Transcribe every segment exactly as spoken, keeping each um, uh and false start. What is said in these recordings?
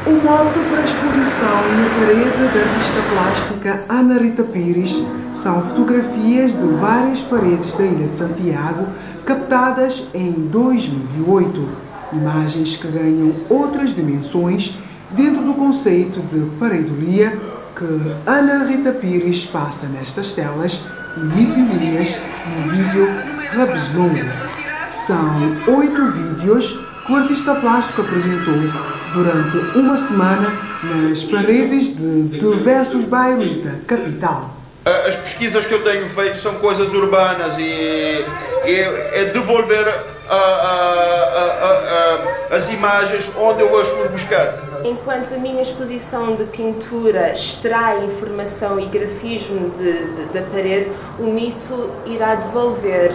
O mote para a exposição na parede da artista plástica Ana Rita Pires são fotografias de várias paredes da Ilha de Santiago captadas em dois mil e oito. Imagens que ganham outras dimensões dentro do conceito de pareidolia que Ana Rita Pires passa nestas telas e mil-linhas no vídeo Rabisongo. São oito vídeos que o artista plástico apresentou durante uma semana nas paredes de diversos bairros da capital. As pesquisas que eu tenho feito são coisas urbanas e, e é devolver a, a, a, a, as imagens onde eu as fui buscar. Enquanto a minha exposição de pintura extrai informação e grafismo de, de, da parede, o mito irá devolver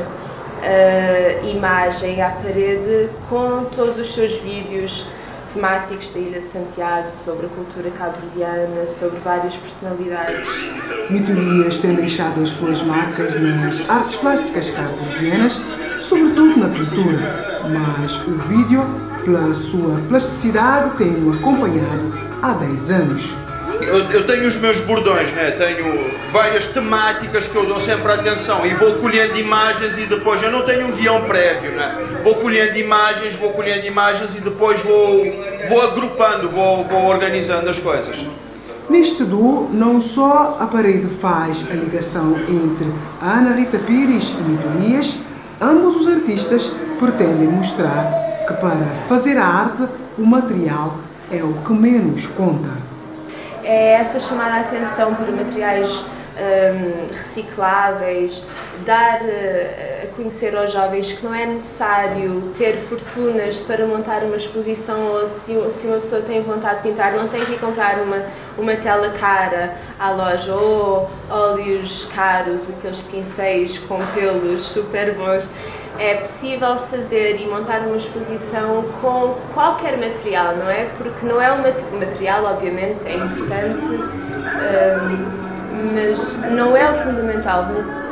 a imagem à parede com todos os seus vídeos temáticos da Ilha de Santiago, sobre a cultura cabo-verdiana, sobre várias personalidades. Mito-Elias tem deixado as suas marcas nas artes plásticas cabo-verdianas, sobretudo na pintura, mas o vídeo, pela sua plasticidade, tem-o acompanhado há dez anos. Eu, eu tenho os meus bordões, né? Tenho várias temáticas que eu dou sempre atenção e vou colhendo imagens e depois eu não tenho um guião prévio, né? Vou colhendo imagens, vou colhendo imagens e depois vou, vou agrupando, vou, vou organizando as coisas. Neste duo, não só a parede faz a ligação entre a Ana Rita Pires e Mito-Elias, ambos os artistas pretendem mostrar que para fazer a arte, o material é o que menos conta. É essa chamar a atenção para materiais hum, recicláveis, dar uh, a conhecer aos jovens que não é necessário ter fortunas para montar uma exposição, ou se, se uma pessoa tem vontade de pintar, não tem que ir comprar uma, uma tela cara à loja, ou óleos caros, aqueles pincéis com pelos super bons. É possível fazer e montar uma exposição com qualquer material, não é? Porque não é um material, obviamente, é importante, um, mas não é o fundamental.